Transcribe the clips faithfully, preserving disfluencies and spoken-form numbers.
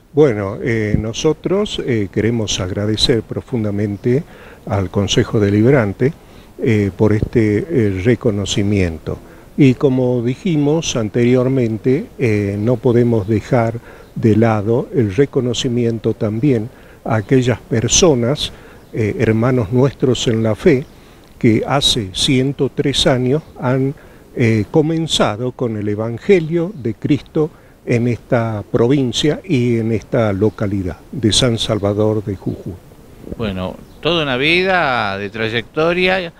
Bueno, eh, nosotros eh, queremos agradecer profundamente al Consejo Deliberante eh, por este eh, reconocimiento. Y como dijimos anteriormente, eh, no podemos dejar de lado el reconocimiento también a aquellas personas, eh, hermanos nuestros en la fe, que hace ciento tres años han eh, comenzado con el Evangelio de Cristo en esta provincia y en esta localidad de San Salvador de Jujuy. Bueno, toda una vida de trayectoria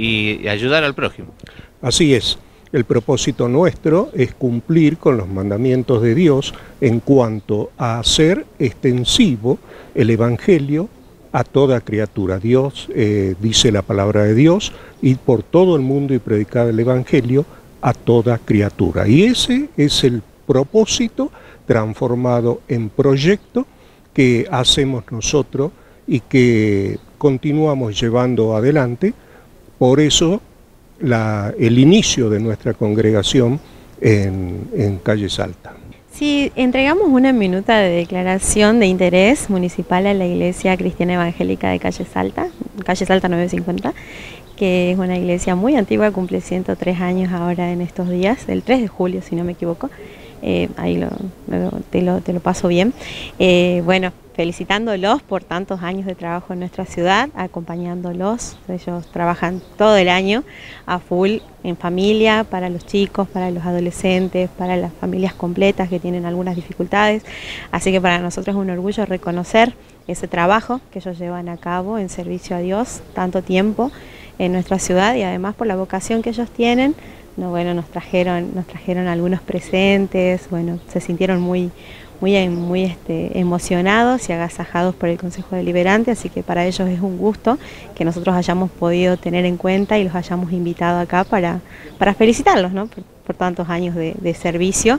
y ayudar al prójimo. Así es, el propósito nuestro es cumplir con los mandamientos de Dios en cuanto a hacer extensivo el Evangelio a toda criatura. Dios eh, dice la palabra de Dios, ir por todo el mundo y predicar el Evangelio a toda criatura. Y ese es el propósito transformado en proyecto que hacemos nosotros y que continuamos llevando adelante. Por eso la, el inicio de nuestra congregación en, en Calle Salta. Sí, entregamos una minuta de declaración de interés municipal a la Iglesia Cristiana Evangélica de Calle Salta, Calle Salta novecientos cincuenta, que es una iglesia muy antigua, cumple ciento tres años ahora en estos días, el tres de julio si no me equivoco. Eh, ahí lo, lo, te, lo, te lo paso bien. Eh, bueno, felicitándolos por tantos años de trabajo en nuestra ciudad, acompañándolos. Ellos trabajan todo el año a full en familia, para los chicos, para los adolescentes, para las familias completas que tienen algunas dificultades. Así que para nosotros es un orgullo reconocer ese trabajo que ellos llevan a cabo en servicio a Dios tanto tiempo en nuestra ciudad y además por la vocación que ellos tienen. No, bueno, nos trajeron, nos trajeron algunos presentes, bueno, se sintieron muy, muy, muy este, emocionados y agasajados por el Consejo Deliberante, así que para ellos es un gusto que nosotros hayamos podido tener en cuenta y los hayamos invitado acá para, para felicitarlos, ¿no? por, por tantos años de, de servicio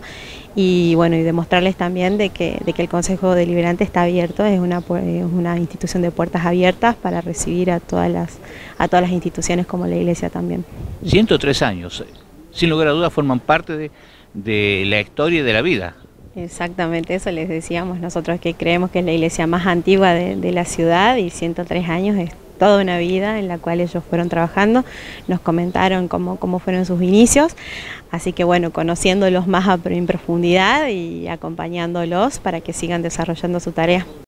y bueno, y demostrarles también de que, de que el Consejo Deliberante está abierto, es una, es una institución de puertas abiertas para recibir a todas las, a todas las instituciones como la Iglesia también. ciento tres años. Sin lugar a dudas forman parte de, de la historia y de la vida. Exactamente, eso les decíamos nosotros, que creemos que es la iglesia más antigua de, de la ciudad y ciento tres años es toda una vida en la cual ellos fueron trabajando. Nos comentaron cómo, cómo fueron sus inicios, así que bueno, conociéndolos más en profundidad y acompañándolos para que sigan desarrollando su tarea.